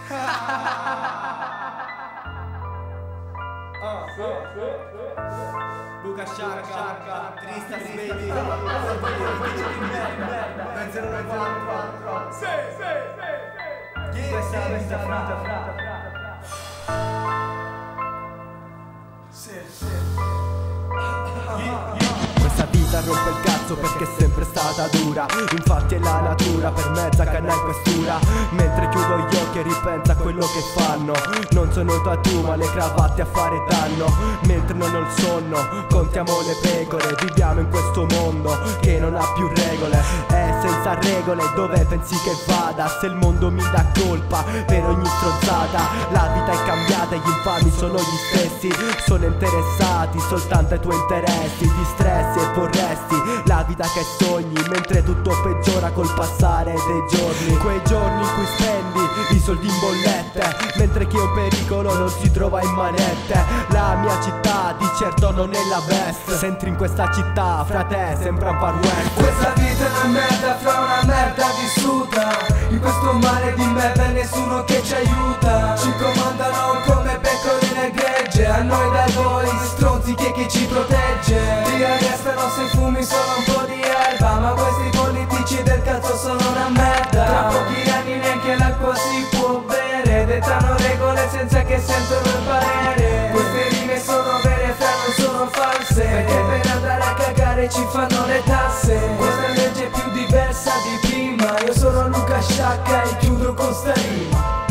Luca Sciarca, Tristan Baby, Benzero 944. Sì. Questa è la vita frata. Questa vita rompe il cazzo perché è sempre stata dura. Infatti è la natura per mezza canna in questura. Mentre chiudo gli occhi e ripenso a quello che fanno. Non sono tatu ma le cravatte a fare danno. Mentre non ho il sonno contiamo le pecore. Viviamo in questo mondo che non ha più regole. È senza regole dove pensi che vada. Se il mondo mi dà colpa per ogni strozzata. La vita è cambiata e gli infami sono gli stessi. Sono interessati soltanto ai tuoi interessi. Distressi e vorresti la vita che sogni, mentre tutto peggiora col passare dei giorni. Quei giorni in cui spendi i soldi in bollette, mentre chi è un pericolo non si trova in manette. La mia città di certo non è la best. Se entri in questa città, fra te sembra un far west. Questa vita è una merda fra una merda vissuta. In questo mare di merda nessuno che ci aiuta. Ci comandano come pecore nel gregge. A noi dai voi stronzi chi ci protegge. Ti arrestano se fumi solo un po' di erba. Ma questi politici del cazzo sono una merda. Tra pochi anni neanche l'acqua si può bere. Dettano regole senza che sentono il parere. Queste rime sono vere fra non sono false. Perché per andare a cagare ci fanno le tasse. Questa legge è più diversa di prima. Io sono Luca Sciacca e chiudo con sta rima.